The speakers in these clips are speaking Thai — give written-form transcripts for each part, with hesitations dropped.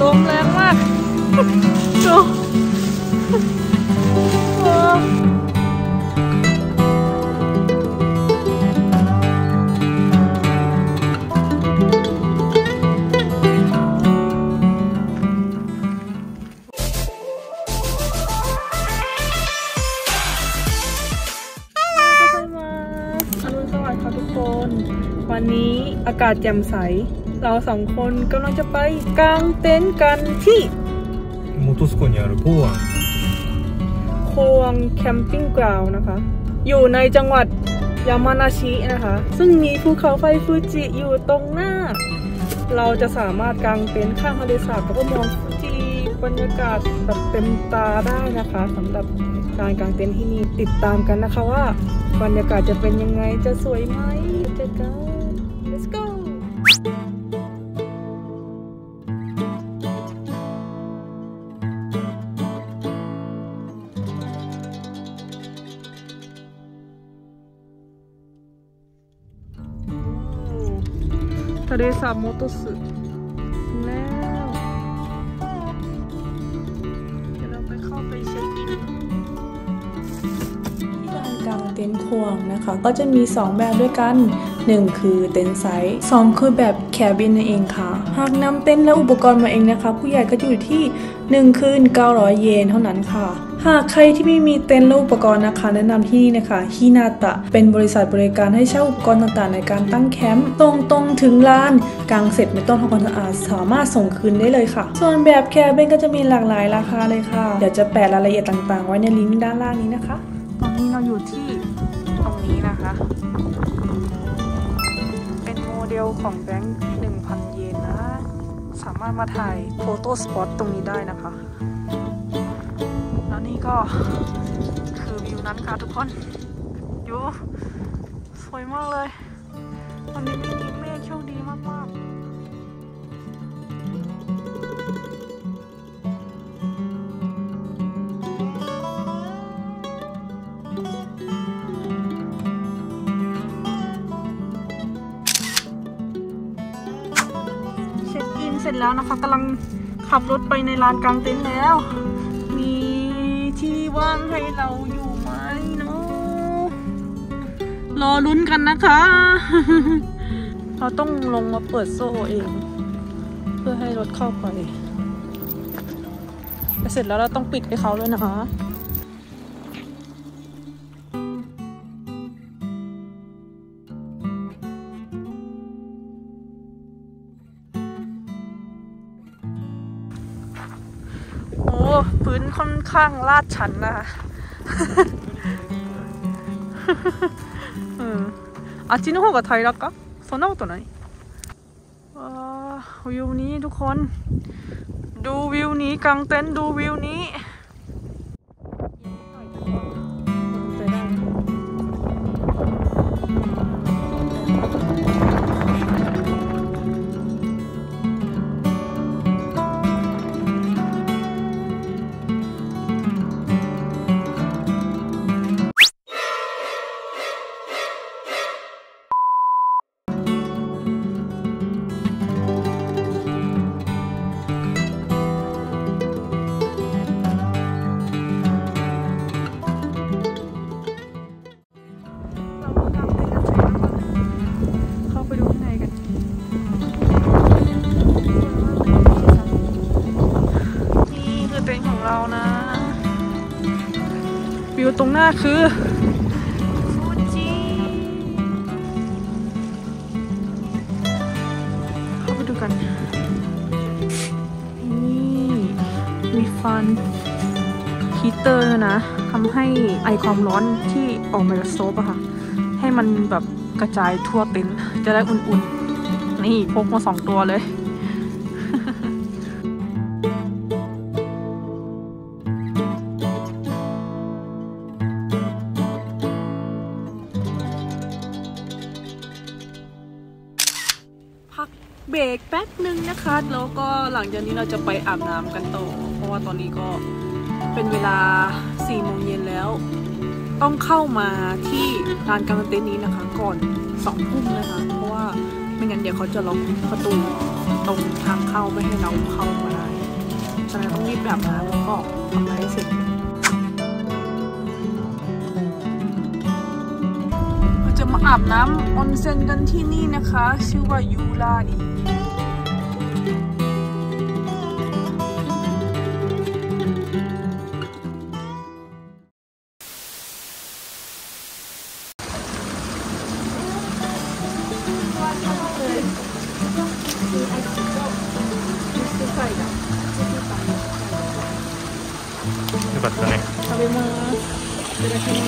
มแรงมากดูวันนี้อากาศแจ่มใสเราสองคนกำลังจะไปกางเต็นท์กันที่本栖湖にあるコアンโควังแคมปิ้งกราวน์นะคะอยู่ในจังหวัดยามานาชินะคะซึ่งมีภูเขาไฟฟูจิอยู่ตรงหน้าเราจะสามารถกางเต็นท์ข้างทะเลสาบแล้วก็มองฟูจิบรรยากาศแบบเต็มตาได้นะคะสำหรับการกางเต็นท์ที่นี่ติดตามกันนะคะว่าบรรยากาศจะเป็นยังไงจะสวยไหมจะเก้า let's goทะเลสาบโมโตสึแล้วเดี๋ยวเราไปเข้าไปเช็คอินที่ลานกางเต็นท์ควงนะคะก็จะมี2แบบด้วยกัน1คือเต็นท์ไซส์2คือแบบแคบินนั่นเองค่ะหากนำเต็นท์และอุปกรณ์มาเองนะคะผู้ใหญ่ก็จะอยู่ที่1คืน900 เยนเท่านั้นค่ะหากใครที่ไม่มีเต็นท์และอุปกรณ์นะคะแนะนำที่นี่นะคะฮินาตะเป็นบริษัทบริการให้เช่าอุปกรณ์ต่างๆในการตั้งแคมป์ตรงถึงลานกางเสร็จไม่ต้องทำความสะอาดสามารถส่งคืนได้เลยค่ะส่วนแบบแคบินก็จะมีหลากหลายราคาเลยค่ะเดี๋ยวจะแปะรายละเอียดต่างๆไว้ในลิงก์ด้านล่างนี้นะคะตอนนี้เราอยู่ที่ตรงนี้นะคะเป็นโมเดลของแบงค์ 1,000 เยนนะสามารถมาถ่ายโฟโต้สปอตตรงนี้ได้นะคะแล้วนี่ก็คือวิวนั้นค่ะทุกคนดูสวยมากเลยวันนี้ไม่มีเมฆโชคดีมากๆเช็คอินเสร็จแล้วนะคะกำลังขับรถไปในลานกางเต็นท์แล้วมีที่ว่างให้เราอยู่ไหมเนาะรอลุ้นกันนะคะ เราต้องลงมาเปิดโซ่เองเพื่อให้รถเข้าไปเสร็จแล้วเราต้องปิดให้เขาด้วยนะคะพื้นค่อนข้างลาดชันนะคะあっちの方が平らかそんなことないวิวนี้ทุกคนดูวิวนี้กางเต็นท์ดูวิวนี้วิวตรงหน้าคือฟูจิเข้าไปดูกันนี่มีฟันฮีเตอร์นะทำให้ไอความร้อนที่ออกมาจากโซฟอะค่ะให้มันแบบกระจายทั่วเต็นท์จะได้อุ่นๆนี่พกมา2 ตัวเลย เบรกแป๊บนึงนะคะแล้วก็หลังจากนี้เราจะไปอาบน้ำกันต่อเพราะว่าตอนนี้ก็เป็นเวลา4 โมงเย็นแล้วต้องเข้ามาที่ลานกางเต็นท์นี้นะคะก่อน2 ทุ่มนะคะเพราะว่าไม่งั้นเดี๋ยวเขาจะล็อกประตูตรงทางเข้าไม่ให้เราเข้ามาได้ฉะนั้นต้องรีบแบบน้ำแล้วก็ทำอะไรให้เสร็จเราจะมาอาบน้ำออนเซ็นกันที่นี่นะคะ ชื่อว่ายูราอีよかったね。 食べます。いただきます。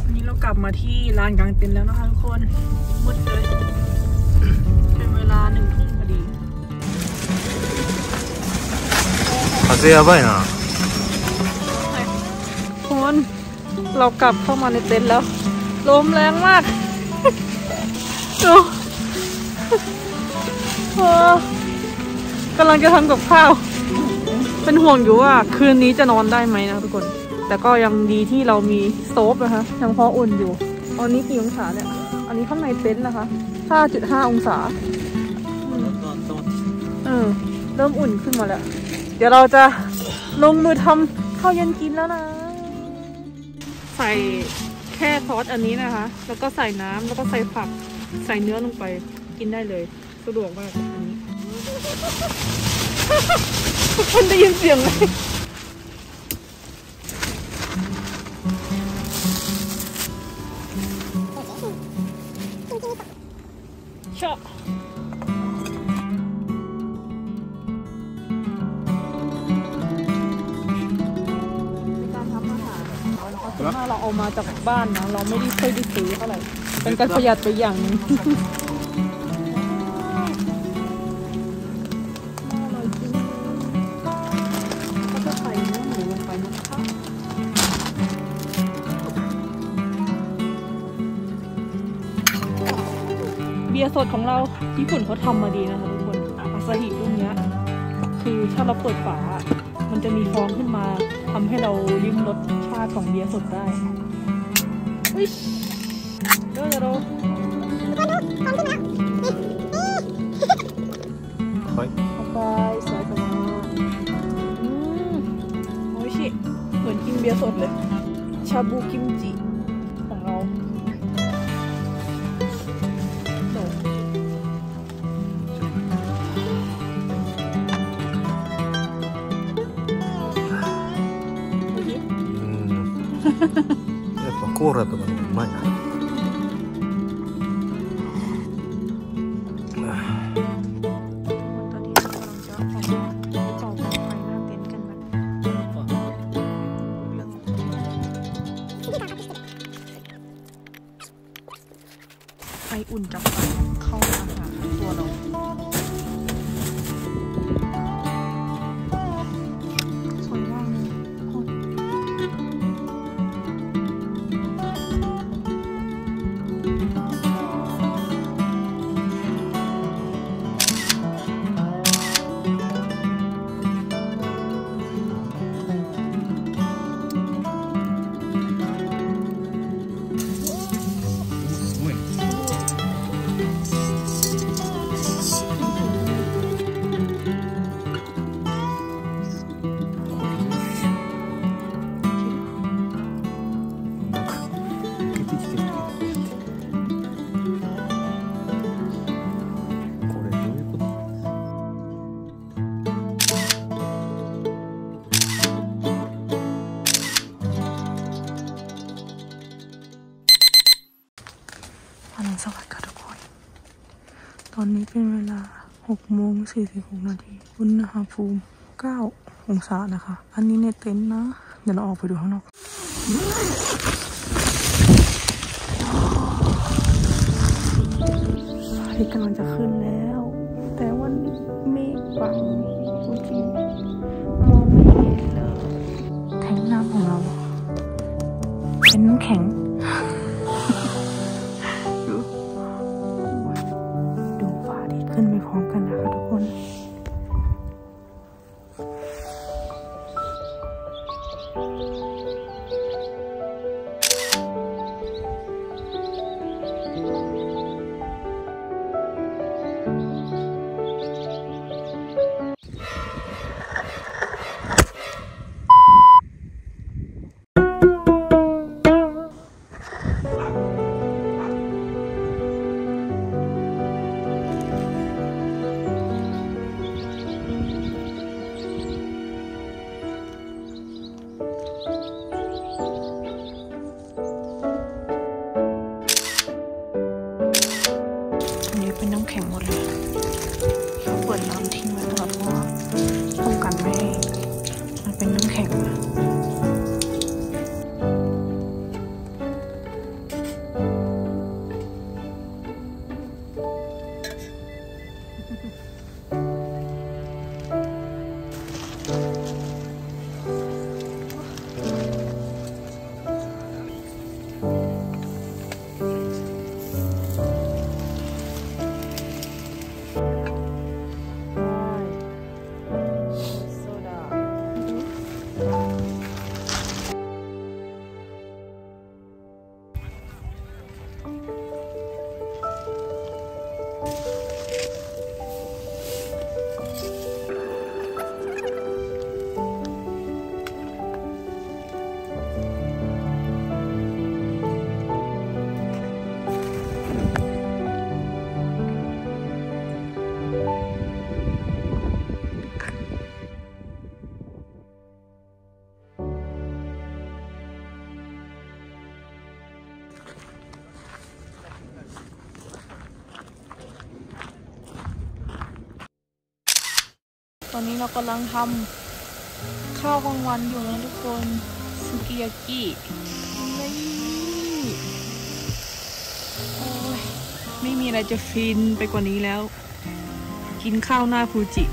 วันนี้เรากลับมาที่ลานกลางเต็นท์แล้วนะคะทุกคนมืดเลยเป็นเวลา1 ทุ่มพอดี風やばいな。 คนเรากลับเข้ามาในเต็นท์แล้วลมแรงมากดูกำลังจะทำกับข้าวเป็นห่วงอยู่ว่าคืนนี้จะนอนได้ไหมนะทุกคนแต่ก็ยังดีที่เรามีสโต๊ฟนะคะยังพออุ่นอยู่ตอนนี้กี่องศาเนี่ยอันนี้ข้างในเต็นท์นะคะ 5.5 องศาเริ่มอุ่นขึ้นมาแล้วเดี๋ยวเราจะลงมือทำข้าวเย็นกินแล้วนะใส่แค่ซอสอันนี้นะคะแล้วก็ใส่น้ำแล้วก็ใส่ผักใส่เนื้อลงไปกินได้เลยสะดวกมากอันนี้ทุกคนได้ยินเสียงไหมชอบเราเอามาจากบ้านนะเราไม่ได้ค่อยได้ซื้อเท่าไหร่เป็นการประหยัดไปอย่างนึงก็จะใส่เนื้อหมูลงไปนะคะเบียร์สดของเราญี่ปุ่นเขาทำมาดีนะคะทุกคนอาซาฮิรุ่นนี้คือถ้าเราเปิดฝามันจะมีฟองขึ้นมาทำให้เราลิ้มรสชาติของเบียร์สดได้เดี๋ยวเราเข้าไปใส่เข้ามาโอ้ยชิเหมือนกินเบียร์สดเลยชาบูกิมจิของเราやっぱコーラとかもうまいな。 ตอนนี้เรากำลังจะออกมาต่อไฟหน้าเต็นท์กันแบบไฟอุ่นจากไฟเข้ามาหาตัวเราสวยมากเลยสวัสดีค่ะทุกคนตอนนี้เป็นเวลา 6:46 นาทีอุณหภูมิ 9 องศานะคะ อันนี้ในเต็นท์นะเดี๋ยวเราออกไปดูข้างนอกอาทิตย์กำลังจะขึ้นแล้วแต่วันนี้เมฆบังฟูจิมองไม่เห็นเลยแทงน้ำของเราเป็นน้ำแข็งดูฟ้าที่ขึ้นไปพร้อมกันนะคะทุกคนน้ำแข็งหมดเลยเขาเปิดน้ำทิ้งไว้ตลอดเพราะว่าป้องกันไม่ให้มันเป็นน้ำแข็งนะตอนนี้เรากำลังทำข้าวกลางวันอยู่นะทุกคนซุกิยากินี่โอ้ยไม่มีอะไรจะฟินไปกว่านี้แล้วกินข้าวหน้าฟูจิ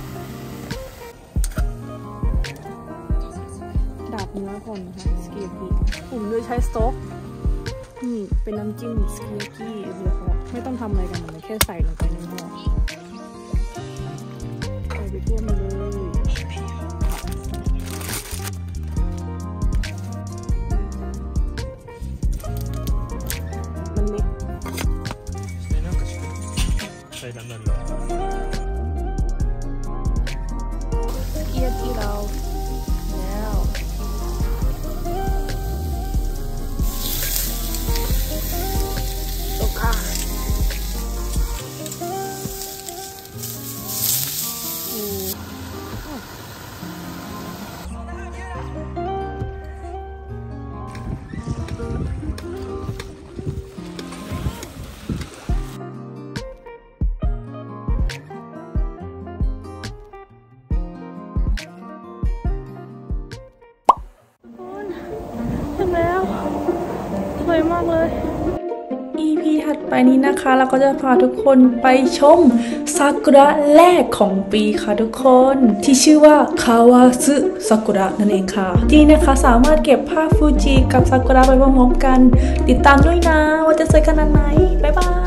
ดาบเนื้อก่อนค่ะซุกิยากิผมโดยใช้สต๊อกนี่เป็นน้ำจิ้มซุกิยากิเลยค่ะไม่ต้องทำอะไรกันเลยแค่ใส่ลงไปในหม้อไปทั่วมาเลยมันเล็กใส่น้ำมันเกี๊ยวที่เราแล้วตกค่ะเสร็จแล้วสวยมากเลย EP ถัดไปนี้นะคะเราก็จะพาทุกคนไปชมซากุระแรกของปีค่ะทุกคนที่ชื่อว่าคาวาซึซากุระนั่นเองค่ะที่นี่นะคะสามารถเก็บภาพฟูจิกับซากุระไปพร้อมๆกันติดตามด้วยนะว่าจะสวยขนาดไหนบ๊ายบาย